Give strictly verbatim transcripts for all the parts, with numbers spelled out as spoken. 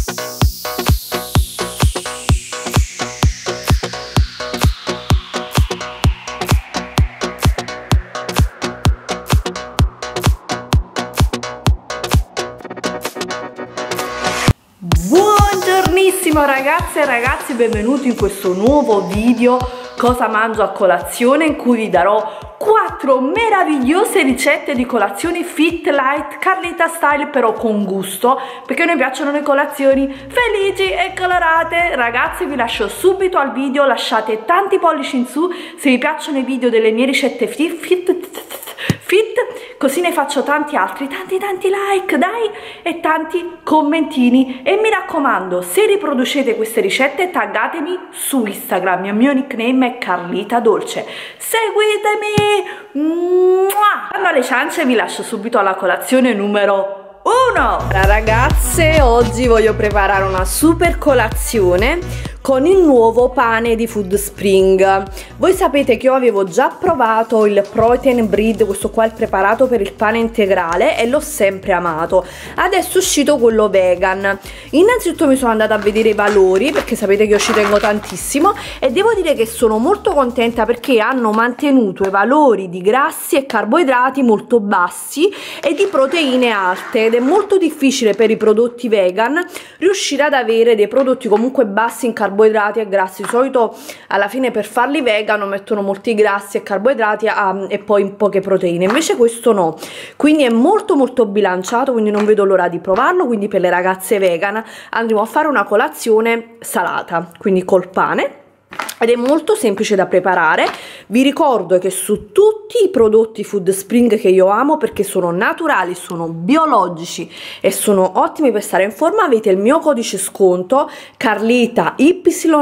Buongiornissimo ragazze e ragazzi, benvenuti in questo nuovo video cosa mangio a colazione, in cui vi darò quattro meravigliose ricette di colazioni fit, light, Carlita style, però con gusto, perché a noi piacciono le colazioni felici e colorate. Ragazzi, vi lascio subito al video, lasciate tanti pollici in su se vi piacciono i video delle mie ricette fit, fit, fit, così ne faccio tanti altri, tanti tanti like, dai, e tanti commentini. E mi raccomando, se riproducete queste ricette taggatemi su Instagram, il mio nickname è Carlita Dolce, seguitemi. Quando alle ciance vi lascio subito alla colazione numero uno. Ragazze, oggi voglio preparare una super colazione con il nuovo pane di Food Spring. Voi sapete che io avevo già provato il protein bread, questo qua è il preparato per il pane integrale, e l'ho sempre amato. Adesso è uscito quello vegan. Innanzitutto mi sono andata a vedere i valori, perché sapete che io ci tengo tantissimo, e devo dire che sono molto contenta perché hanno mantenuto i valori di grassi e carboidrati molto bassi e di proteine alte, ed è molto difficile per i prodotti vegan riuscire ad avere dei prodotti comunque bassi in carboidrati carboidrati e grassi. Di solito alla fine per farli vegano mettono molti grassi e carboidrati um, e poi poche proteine, invece questo no, quindi è molto molto bilanciato, quindi non vedo l'ora di provarlo. Quindi per le ragazze vegan andremo a fare una colazione salata, quindi col pane, ed è molto semplice da preparare. Vi ricordo che su tutti i prodotti Food Spring che io amo, perché sono naturali, sono biologici e sono ottimi per stare in forma, avete il mio codice sconto Carlita Y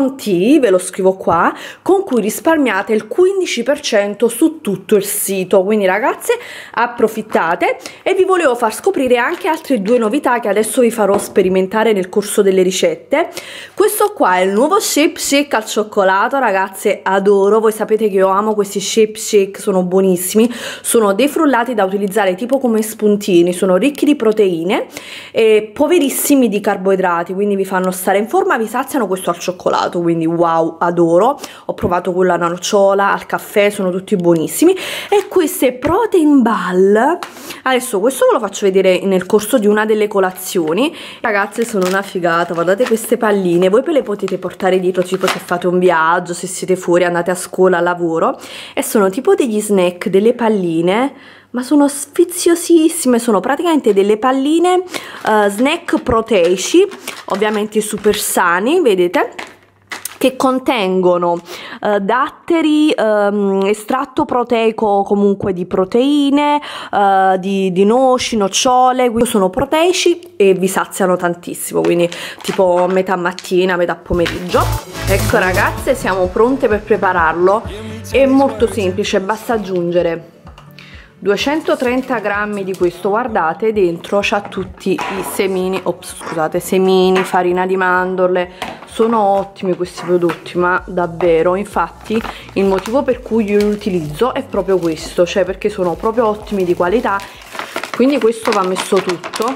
T, ve lo scrivo qua, con cui risparmiate il quindici per cento su tutto il sito. Quindi ragazze, approfittate. E vi volevo far scoprire anche altre due novità che adesso vi farò sperimentare nel corso delle ricette. Questo qua è il nuovo shape shake al cioccolato. Ragazze, adoro, voi sapete che io amo questi shape shake, sono buonissimi, sono dei frullati da utilizzare tipo come spuntini, sono ricchi di proteine e poverissimi di carboidrati, quindi vi fanno stare in forma, vi saziano. Questo al cioccolato, quindi wow, adoro. Ho provato quello alla nocciola, al caffè, sono tutti buonissimi. E queste protein ball, adesso questo ve lo faccio vedere nel corso di una delle colazioni. Ragazze, sono una figata, guardate queste palline, voi ve le potete portare dietro tipo se fate un viaggio, se siete fuori, andate a scuola, a lavoro, e sono tipo degli snack, delle palline, ma sono sfiziosissime. Sono praticamente delle palline uh, snack proteici, ovviamente super sani, vedete, che contengono uh, datteri, um, estratto proteico comunque di proteine, uh, di, di noci, nocciole. Sono proteici e vi saziano tantissimo, quindi tipo metà mattina, metà pomeriggio. Ecco ragazze, siamo pronte per prepararlo. È molto semplice, basta aggiungere duecentotrenta grammi di questo, guardate, dentro c'ha tutti i semini, ops, scusate, semini, farina di mandorle. Sono ottimi questi prodotti, ma davvero. Infatti il motivo per cui io li utilizzo è proprio questo, cioè perché sono proprio ottimi, di qualità. Quindi questo va messo tutto.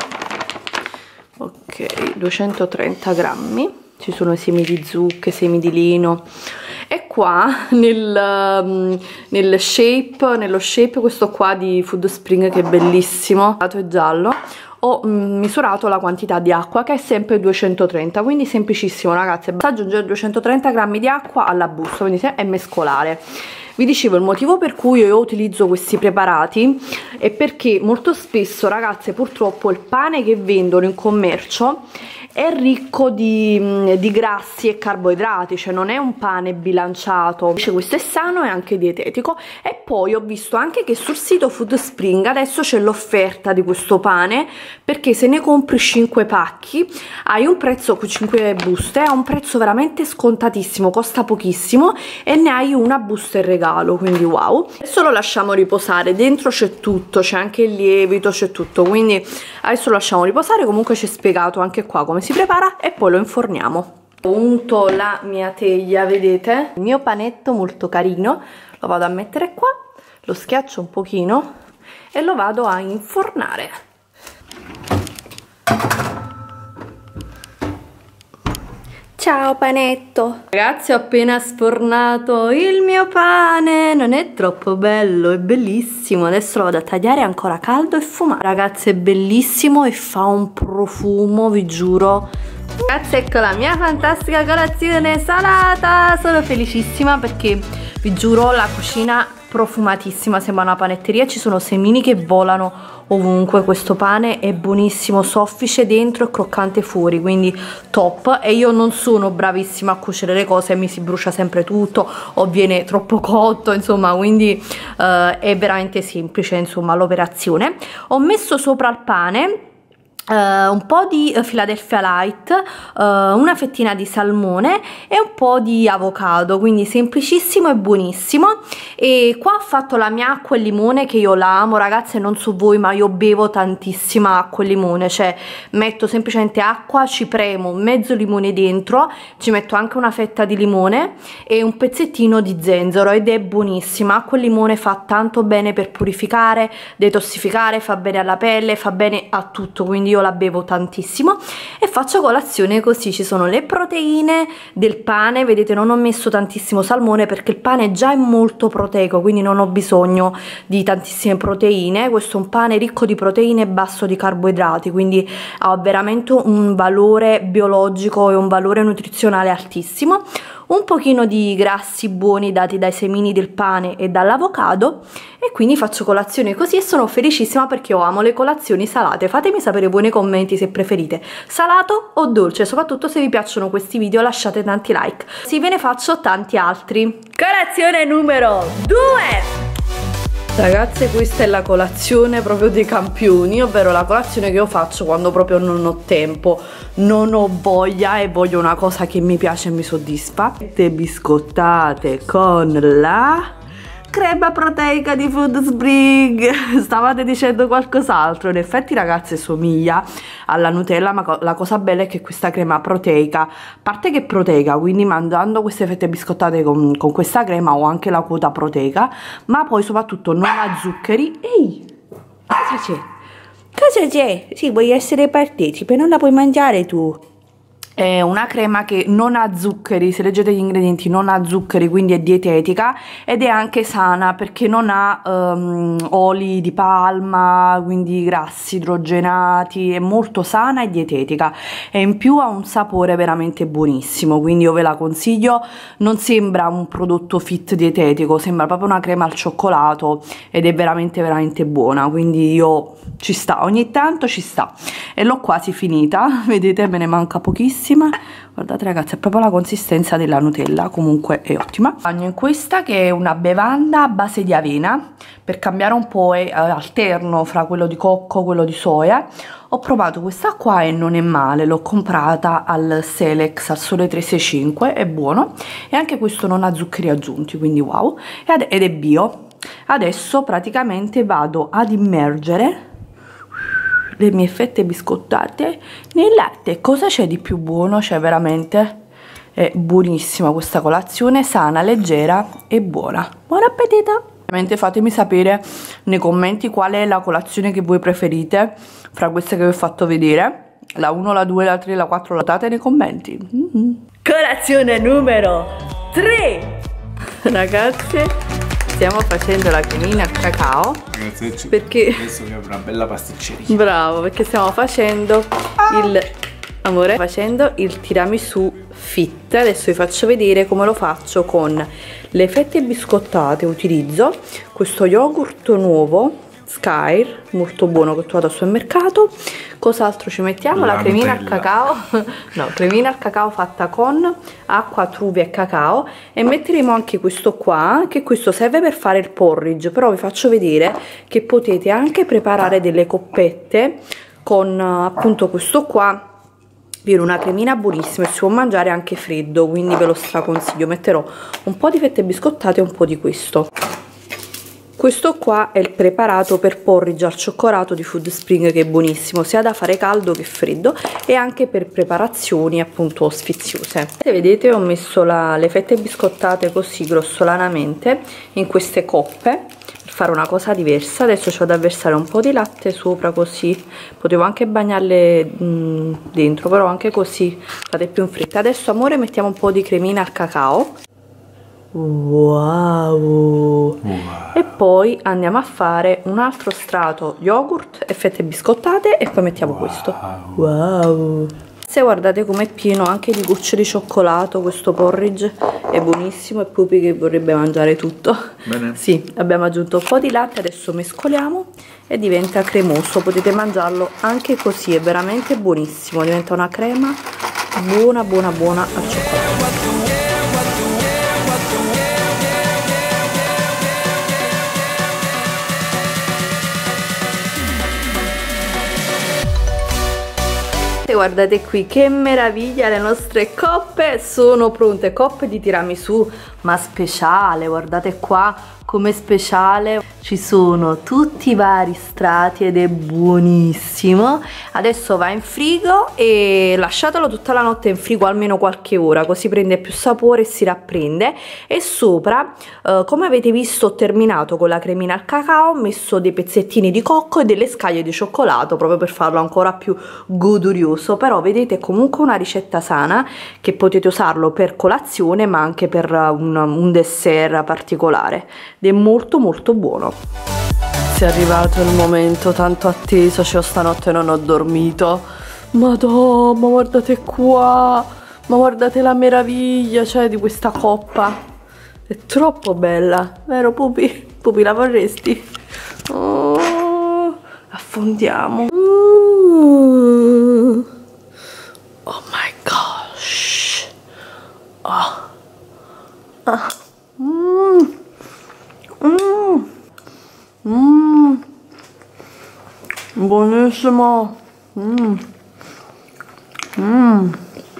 Ok, duecentotrenta grammi, ci sono i semi di zucche, semi di lino. E qua nel, um, nel shape, nello shape questo qua di Food Spring, che è bellissimo, è giallo, ho misurato la quantità di acqua, che è sempre duecentotrenta, quindi semplicissimo ragazze, basta aggiungere duecentotrenta grammi di acqua alla busta, quindi e mescolare. Vi dicevo, il motivo per cui io utilizzo questi preparati è perché molto spesso, ragazze, purtroppo il pane che vendono in commercio è ricco di, di grassi e carboidrati, cioè non è un pane bilanciato. Invece questo è sano e anche dietetico. E poi ho visto anche che sul sito Food Spring adesso c'è l'offerta di questo pane, perché se ne compri cinque pacchi hai un prezzo, cinque buste, ha un prezzo veramente scontatissimo, costa pochissimo e ne hai una busta in regalo, quindi wow. Adesso lo lasciamo riposare, dentro c'è tutto, c'è anche il lievito, c'è tutto, quindi adesso lo lasciamo riposare. Comunque c'è spiegato anche qua come si prepara e poi lo inforniamo. Ho unto la mia teglia, vedete? Il mio panetto molto carino, lo vado a mettere qua, lo schiaccio un pochino e lo vado a infornare. Ciao panetto! Ragazzi, ho appena sfornato il mio pane, non è troppo bello, è bellissimo. Adesso lo vado a tagliare, è ancora caldo e fumato. Ragazzi, è bellissimo e fa un profumo, vi giuro. Ragazzi, ecco la mia fantastica colazione salata. Sono felicissima perché vi giuro la cucina profumatissima, sembra una panetteria, ci sono semini che volano ovunque. Questo pane è buonissimo, soffice dentro e croccante fuori, quindi top. E io non sono bravissima a cuocere le cose, mi si brucia sempre tutto o viene troppo cotto, insomma, quindi uh, è veramente semplice, insomma, l'operazione. Ho messo sopra il pane Uh, un po' di uh, Philadelphia Light, uh, una fettina di salmone e un po' di avocado, quindi semplicissimo e buonissimo. E qua ho fatto la mia acqua e limone, che io la amo, ragazze, non so voi ma io bevo tantissima acqua e limone, cioè metto semplicemente acqua, ci premo mezzo limone dentro, ci metto anche una fetta di limone e un pezzettino di zenzero ed è buonissima. Acqua e limone fa tanto bene per purificare, detossificare, fa bene alla pelle, fa bene a tutto, quindi io la bevo tantissimo e faccio colazione così. Ci sono le proteine del pane, vedete non ho messo tantissimo salmone perché il pane già è molto proteico, quindi non ho bisogno di tantissime proteine. Questo è un pane ricco di proteine e basso di carboidrati, quindi ha veramente un valore biologico e un valore nutrizionale altissimo. Un pochino di grassi buoni dati dai semini del pane e dall'avocado, e quindi faccio colazione così e sono felicissima perché io amo le colazioni salate. Fatemi sapere voi nei commenti se preferite salato o dolce, soprattutto se vi piacciono questi video lasciate tanti like, sì, ve ne faccio tanti altri. Colazione numero due. Ragazze, questa è la colazione proprio dei campioni, ovvero la colazione che io faccio quando proprio non ho tempo, non ho voglia e voglio una cosa che mi piace e mi soddisfa. Fette biscottate con la crema proteica di Food Spring. Stavate dicendo qualcos'altro? In effetti, ragazze, somiglia alla Nutella, ma co la cosa bella è che questa crema proteica, a parte che è proteica, quindi mangiando queste fette biscottate con, con questa crema ho anche la quota proteica, ma poi soprattutto non ha zuccheri. Ehi, cosa c'è? Cosa c'è? Sì, vuoi essere partecipe, non la puoi mangiare tu. È una crema che non ha zuccheri, se leggete gli ingredienti non ha zuccheri, quindi è dietetica ed è anche sana perché non ha um, oli di palma, quindi grassi idrogenati, è molto sana e dietetica e in più ha un sapore veramente buonissimo, quindi io ve la consiglio. Non sembra un prodotto fit dietetico, sembra proprio una crema al cioccolato ed è veramente veramente buona, quindi io ci sta, ogni tanto ci sta. E l'ho quasi finita, vedete, me ne manca pochissimo. Guardate ragazzi, è proprio la consistenza della Nutella, comunque è ottima. Bagno in questa che è una bevanda a base di avena, per cambiare un po' e alterno fra quello di cocco e quello di soia. Ho provato questa qua e non è male, l'ho comprata al Selex al Sole tre sei cinque, è buono e anche questo non ha zuccheri aggiunti, quindi wow, ed è bio. Adesso praticamente vado ad immergere le mie fette biscottate nel latte. Cosa c'è di più buono? Cioè veramente è buonissima questa colazione, sana, leggera e buona. Buon appetito! Ovviamente fatemi sapere nei commenti qual è la colazione che voi preferite fra queste che vi ho fatto vedere, la uno, la due, la tre, la quattro, notate nei commenti. Mm-hmm. Colazione numero tre. Ragazze, stiamo facendo la cremina al cacao. Ragazzi, perché adesso che avrà una bella pasticceria. Bravo, perché stiamo facendo ah. il amore facendo il tiramisù fit. Adesso vi faccio vedere come lo faccio con le fette biscottate. Utilizzo questo yogurt nuovo Skyr, molto buono, che ho trovato al supermercato. Cos'altro ci mettiamo? La, la cremina Nutella. al cacao no, cremina al cacao fatta con acqua, truvi e cacao, e metteremo anche questo qua, che questo serve per fare il porridge, però vi faccio vedere che potete anche preparare delle coppette con appunto questo qua. Viene una cremina buonissima e si può mangiare anche freddo, quindi ve lo straconsiglio. Metterò un po' di fette biscottate e un po' di questo. Questo qua è il preparato per porridge al cioccolato di Food Spring, che è buonissimo sia da fare caldo che freddo e anche per preparazioni appunto sfiziose. Vedete, ho messo la, le fette biscottate così grossolanamente in queste coppe per fare una cosa diversa. Adesso ci vado ad versare un po' di latte sopra, così potevo anche bagnarle mh, dentro, però anche così fate più in fretta. Adesso amore mettiamo un po' di cremina al cacao. Wow. Wow. E poi andiamo a fare un altro strato yogurt e fette biscottate e poi mettiamo wow. questo. Wow. Se guardate com'è pieno anche di gocce di cioccolato, questo porridge è buonissimo, e Pupi che vorrebbe mangiare tutto. Bene. Sì, abbiamo aggiunto un po' di latte, adesso mescoliamo e diventa cremoso, potete mangiarlo anche così, è veramente buonissimo, diventa una crema buona buona buona al cioccolato. Guardate qui che meraviglia, le nostre coppe sono pronte, coppe di tiramisù ma speciale, guardate qua come speciale, ci sono tutti i vari strati ed è buonissimo. Adesso va in frigo e lasciatelo tutta la notte in frigo, almeno qualche ora, così prende più sapore e si rapprende. E sopra eh, come avete visto ho terminato con la cremina al cacao, ho messo dei pezzettini di cocco e delle scaglie di cioccolato proprio per farlo ancora più godurioso. Però vedete, comunque una ricetta sana che potete usarlo per colazione ma anche per un, un dessert particolare, ed è molto molto buono. È arrivato il momento tanto atteso, cioè stanotte non ho dormito. Madonna, ma guardate qua, ma guardate la meraviglia, cioè, di questa coppa, è troppo bella, vero Pupi? Pupi, la vorresti? Oh, affondiamo. Mm. Oh my gosh. Oh. Ah. Mm. Mm. Mm. Buonissimo. Mm. Mm.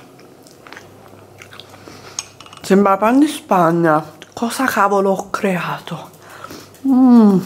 Sembra pan di Spagna. Cosa cavolo ho creato? Mm.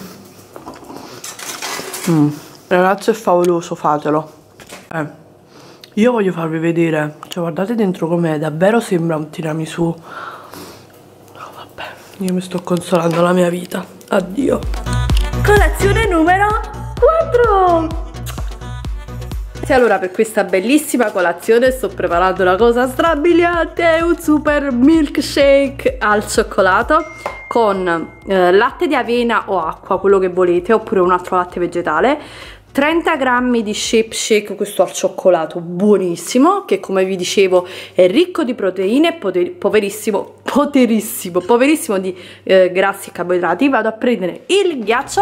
Mm. Ragazzi, è favoloso, fatelo. Eh. Io voglio farvi vedere, cioè guardate dentro com'è, davvero sembra un tiramisù. Oh, vabbè, io mi sto consolando la mia vita. Addio. Colazione numero quattro. E allora, per questa bellissima colazione sto preparando una cosa strabiliante, un super milkshake al cioccolato con eh, latte di avena o acqua, quello che volete, oppure un altro latte vegetale, trenta grammi di shape shake, questo al cioccolato buonissimo, che come vi dicevo è ricco di proteine e poverissimo, poterissimo, poverissimo di eh, grassi e carboidrati. Vado a prendere il ghiaccio.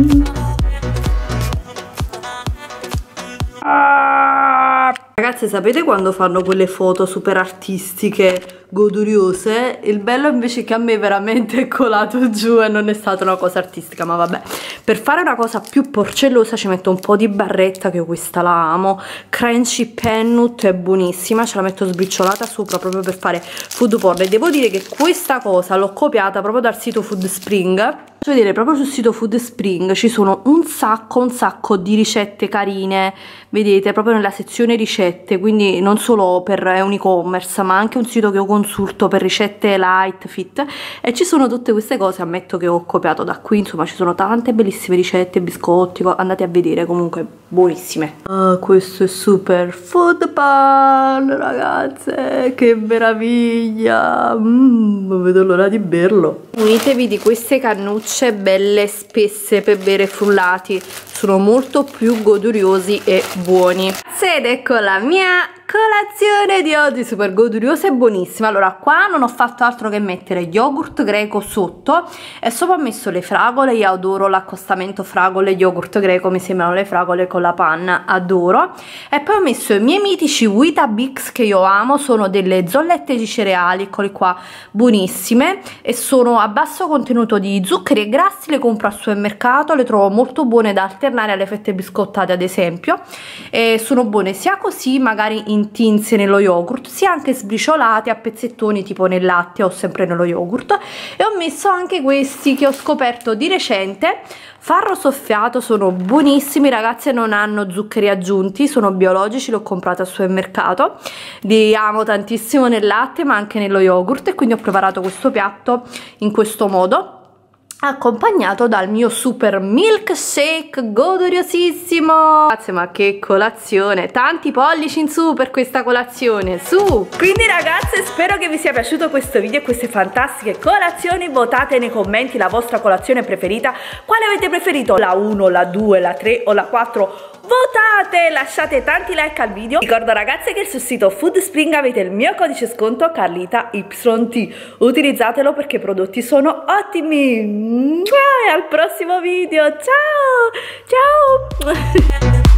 Ah! Ragazzi, sapete quando fanno quelle foto super artistiche, goduriose? Il bello invece è che a me veramente è colato giù e non è stata una cosa artistica, ma vabbè. Per fare una cosa più porcellosa ci metto un po' di barretta, che io questa la amo. Crunchy Peanut è buonissima, ce la metto sbriciolata sopra proprio per fare food porn. E devo dire che questa cosa l'ho copiata proprio dal sito Food Spring. Faccio vedere, proprio sul sito Food Spring ci sono un sacco, un sacco di ricette carine, vedete, proprio nella sezione ricette, quindi non solo per un e-commerce, ma anche un sito che ho consulto per ricette light, fit, e ci sono tutte queste cose, ammetto che ho copiato da qui, insomma ci sono tante bellissime ricette, biscotti, andate a vedere, comunque buonissime. Ah, questo è super food porn, ragazze, che meraviglia, mm, non vedo l'ora di berlo. Unitevi di queste cannucce belle spesse per bere frullati, sono molto più goduriosi e buoni. Ed ecco la mia colazione di oggi, super goduriosa e buonissima. Allora, qua non ho fatto altro che mettere yogurt greco sotto e sopra ho messo le fragole. Io adoro l'accostamento fragole yogurt greco, mi sembrano le fragole con la panna, adoro. E poi ho messo i miei mitici Weetabix, che io amo, sono delle zollette di cereali, eccole qua, buonissime, e sono a basso contenuto di zuccheri e grassi. Le compro al supermercato, le trovo molto buone da alternare alle fette biscottate, ad esempio, e sono buone sia così, magari intinse nello yogurt, sia anche sbriciolate a pezzettoni tipo nel latte o sempre nello yogurt. E ho messo anche questi che ho scoperto di recente, farro soffiato, sono buonissimi ragazzi, non hanno zuccheri aggiunti, sono biologici, li ho comprati al supermercato, li amo tantissimo nel latte ma anche nello yogurt, e quindi ho preparato questo piatto in questo modo. accompagnato dal mio super milkshake goduriosissimo. Ragazzi, ma che colazione, tanti pollici in su per questa colazione, su! Quindi ragazze, spero che vi sia piaciuto questo video e queste fantastiche colazioni. Votate nei commenti la vostra colazione preferita, quale avete preferito, la uno, la due, la tre o la quattro? Votate, lasciate tanti like al video. Ricordo ragazze che sul sito Foodspring avete il mio codice sconto Carlita Y T, utilizzatelo perché i prodotti sono ottimi. E al prossimo video, ciao ciao.